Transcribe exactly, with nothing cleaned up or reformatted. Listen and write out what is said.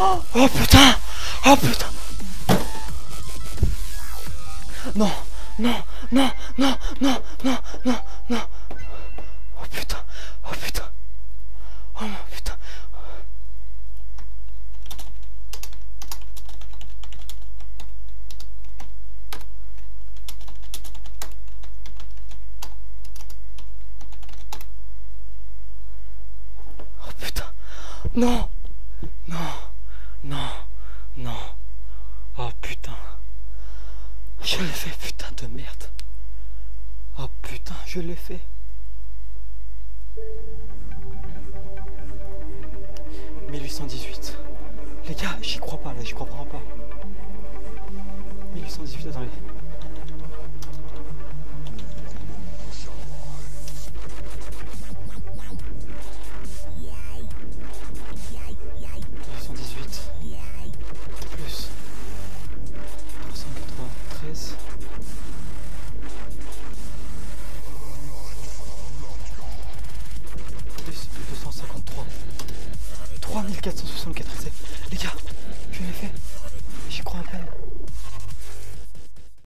Oh, oh putain. Oh putain. Non, non, non, non, non, non, non, non. Oh putain, oh putain. Oh mon putain. Oh putain. Non, non, non, non. Oh putain. Je l'ai fait, putain de merde. Oh putain, je l'ai fait. mille huit cent dix-huit. Les gars, j'y crois pas là, j'y crois vraiment pas. mille huit cent dix-huit, attendez. mille huit cent dix-huit. Plus. trois cent quatre-vingt-treize. Plus deux cent cinquante-trois. trois mille quatre cent soixante-quatre essais. Les gars, je l'ai fait. J'y crois à peine.